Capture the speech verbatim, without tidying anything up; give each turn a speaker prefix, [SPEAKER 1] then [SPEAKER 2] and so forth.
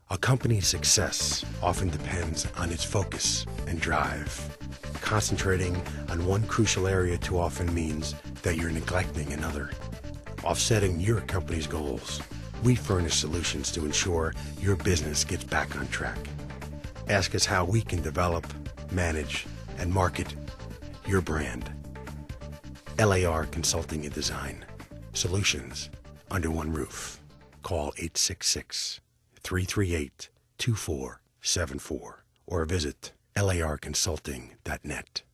[SPEAKER 1] A company's success often depends on its focus and drive. Concentrating on one crucial area too often means that you're neglecting another. Offsetting your company's goals, we furnish solutions to ensure your business gets back on track. Ask us how we can develop, manage, and market your brand. L A R Consulting and Design. Solutions under one roof. Call eight six six, three three eight, two four seven four or visit L A R consulting dot net.